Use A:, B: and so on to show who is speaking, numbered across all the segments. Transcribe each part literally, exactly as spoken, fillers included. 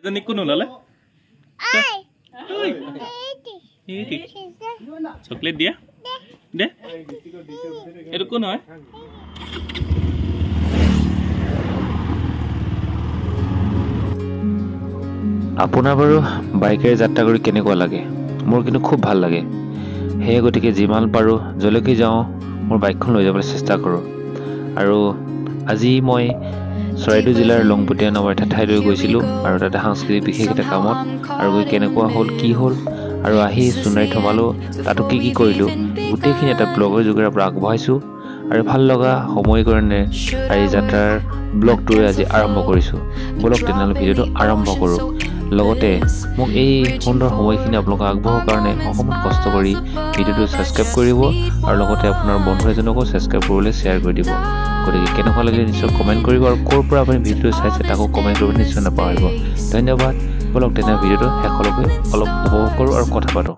A: এজনী কোন ওলালে চকলেট দিয়া দে এইটো কোন হয়
B: আপোনাৰ বাৰু বাইকেৰে যাত্ৰা কৰি কেনেকুৱা লাগে মোৰ কিন্তু খুব ভাল লাগে হেয়ে গতিকে যিমান পাৰো জলৈকে যাওঁ মোৰ বাইকখন লৈ যাবলৈ চেষ্টা কৰোঁ আৰু আজি মই চৰাইদেউ জিলাৰ লংপুটীয়া নামৰ এটা ঠাইলৈ গৈছিলোঁ আৰু তাতে সাংস্কৃতিক বিশেষ এটা কামত আৰু গৈ কেনেকুৱা হ'ল কি হ'ল আৰু আহি সোণাৰীত সোমালোঁ তাতো কি কি কৰিলোঁ গোটেইখিনি এটা ব্লগৰ যোগেৰে পৰা আগবঢ়াইছোঁ আৰু ভাল লগা সময় কাৰণে আৰু এই যাত্ৰাৰ ব্লগটো আজি আৰম্ভ কৰিছোঁ বলক তেনেহ'লে ভিডিঅ'টো আৰম্ভ কৰোঁ লগতে মোক এই সুন্দৰ সময়খিনি আপোনালোকক আগবঢ়োৱাৰ কাৰণে অকণমান কষ্ট কৰি ভিডিঅ'টো ছাবস্ক্ৰাইব কৰিব আৰু লগতে আপোনাৰ বন্ধু এজনকো ছাবস্ক্ৰাইব কৰিবলৈ শ্বেয়াৰ কৰি দিব গতিকে কেনেকুৱা লাগিলে নিশ্চয় কমেণ্ট কৰিব আৰু ক'ৰ পৰা আপুনি ভিডিঅ'টো চাইছে তাকো কমেণ্ট কৰিব নিশ্চয় নাপাহৰিব ধন্যবাদ বলক তেনেহ'লে ভিডিঅ'টো শেষলৈকে অলপ উপভোগ কৰোঁ আৰু কথা পাতোঁ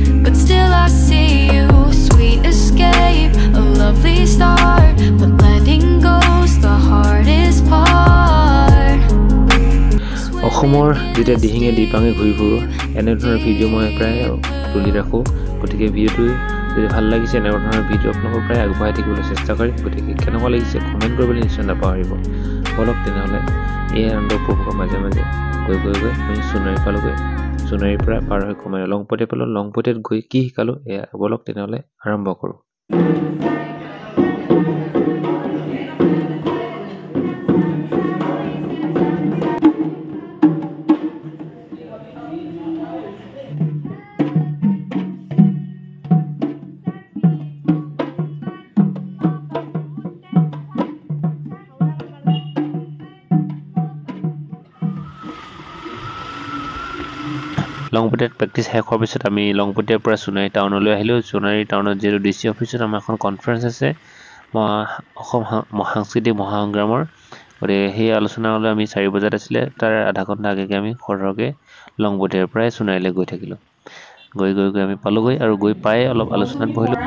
B: অসমৰ যেতিয়া দিহিঙে দিপাঙে ঘূৰি ফুৰোঁ এনেধৰণৰ ভিডিঅ' মই প্ৰায় তুলি ৰাখোঁ গতিকে ভিডিঅ'টো যদি ভাল লাগিছে এনেকুৱা ধৰণৰ ভিডিঅ' আপোনালোকৰ প্ৰায় আগবঢ়াই থাকিবলৈ চেষ্টা কৰিম গতিকে কেনেকুৱা লাগিছে কমেণ্ট কৰিবলৈ নিশ্চয় নাপাহৰিব বলক তেনেহ'লে এই আনন্দ উপভোগৰ মাজে মাজে গৈ গৈ গৈ আমি সোণাৰী পালোগৈ সোণাৰীৰ পৰা পাৰ হৈ কমাই লংপটীয়া পালোঁ লংপটীয়াত গৈ কি শিকালোঁ এয়া বলক তেনেহ'লে আৰম্ভ কৰোঁ লংপটীয়াত প্ৰেক্টিছ শেষ হোৱাৰ পিছত আমি লংপটীয়াৰ পৰা সোণাৰী টাউনলৈ আহিলোঁ সোণাৰী টাউনত যিহেতু ডি চি অফিচত আমাৰ এখন কনফাৰেঞ্চ আছে অসম সাংস্কৃতিক মহাসংগ্ৰামৰ গতিকে সেই আলোচনালৈ আমি চাৰি বজাত আছিলে তাৰ আধা ঘণ্টা আগেকৈ আমি সৰহকৈ লংপটীয়াৰ পৰাই সোণাৰীলৈ গৈ থাকিলোঁ গৈ গৈ গৈ আমি পালোঁগৈ আৰু গৈ পাই অলপ আলোচনাত বহিলোঁ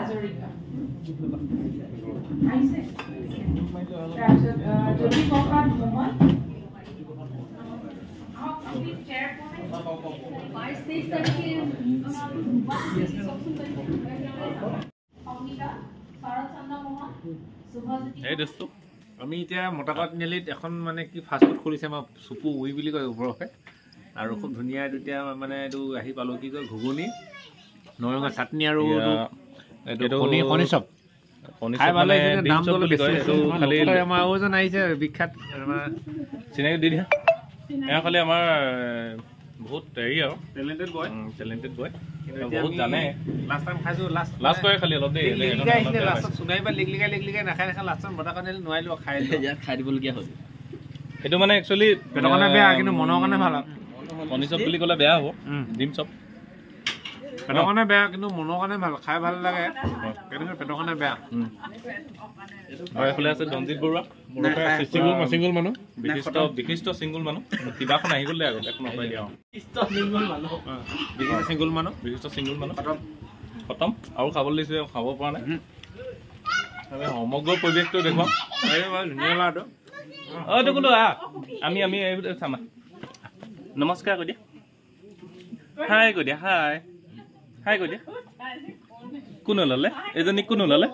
A: এই দোস্ত আমি এতিয়া মটাকাত নেলিত এখন মানে কি ফাষ্টফুড খুলিছে আমাৰ চুপু উই বুলি কয় ওপৰতে আৰু খুব ধুনীয়া এতিয়া মানে এইটো আহি পালোঁ কি কয় ঘুগুনি নৰসিংহ চাটনি আৰু এইটো কণী কণী চপ খাই ভাল লাগিছে দামটো অলপ বেছি খালি আমাৰ আৰু এজন আহিছে বিখ্যাত চিনাকি দি দিয়া এয়া খালি আমাৰ বহুত হেৰি আৰু টেলেণ্টেড বয় টেলেণ্টেড বয় বহুত জানে লাষ্ট টাইম খাইছোঁ লাষ্ট লাষ্ট কৰে খালি অলপ দেই লাষ্টত চুনাই বা লিক লিকাই লিক লিকাই নাখাই নাখাই লাষ্ট টাইম বটা কাৰণে নোৱাৰিলোঁ খাই ইয়াত খাই দিবলগীয়া হ'ল এইটো মানে একচুৱেলি পেটৰ কাৰণে বেয়া কিন্তু মনৰ কাৰণে ভাল কণী চপ বুলি ক'লে বেয়া হ'ব ডিম চপ পেটৰ কাৰণে বেয়া কিন্তু মনৰ কাৰণে ভাল খাই ভাল লাগে কিন্তু পেটৰ কাৰণে বেয়া এইফালে আছে ৰঞ্জিত বৰুৱা চিংগুল চিংগুল মানুহ বিশিষ্ট বিশিষ্ট চিংগুল মানুহ কিবাখন আহি গ'লে আগত এখন অপাই দিয়া বিশিষ্ট চিংগুল মানুহ বিশিষ্ট চিংগুল মানুহ খতম আৰু খাবলৈ দিছে খাব পৰা নাই সমগ্ৰ পৰিৱেশটো দেখুৱাম ধুনীয়া ল'ৰাটো অঁ এইটো বোলো আহ আমি আমি চামা নমস্কাৰ কৈ দিয়া হাই কৈ দিয়া হাই হাই কৈ দিয়া কোন ওলালে এজনী কোন ওলালে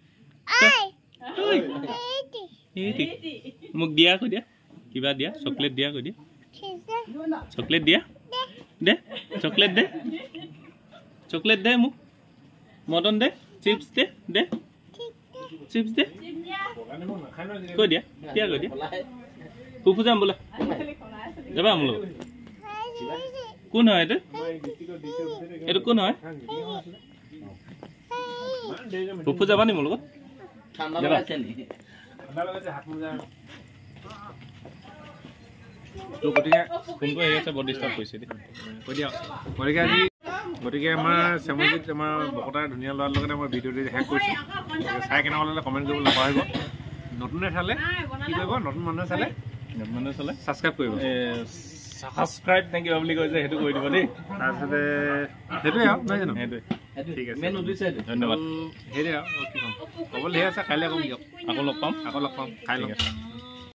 A: মোক দিয়া কৈ দিয়া কিবা দিয়া চকলেট দিয়া কৈ দিয়া চকলেট দিয়া দে চকলেট দে চকলেট দে মোক মটন দে চিপছ দে দে চিপছ দে কৈ দিয়া দিয়া কৈ দিয়া ফুফু যাম বোলে যাবা মোৰ লগত কোন হয় এইটো এইটো কোন হয় ফুফু যাবা নি মোৰ লগত গতিকে ফোনটো আহি আছে বৰ ডিষ্টাৰ্ব কৰিছে দেই কৈ দিয়া গতিকে আজি গতিকে আমাৰ চেমজিত আমাৰ বকতা ধুনীয়া ল'ৰাৰ লগতে মই ভিডিঅ'টো শেষ কৰিছোঁ চাই কেনেকুৱা লাগিলে কমেণ্ট কৰিব নাপাহৰিব নতুনে চালে কি কৰিব নতুন মানুহে চালে নতুন মানুহে চালে ছাবস্ক্ৰাইব কৰিব ছাবস্ক্ৰাইব নে কিবা বুলি কয় যে সেইটো কৰি দিব দেই তাৰপিছতে সেইটোৱে আৰু নহয় জানো সেইটোৱে ঠিক আছে ধন্যবাদ সেইটোৱে আৰু কি ক'ম ক'বলৈ সেই আছে কাইলৈ ক'ম দিয়ক আকৌ লগ পাম আকৌ লগ পাম খাই লওক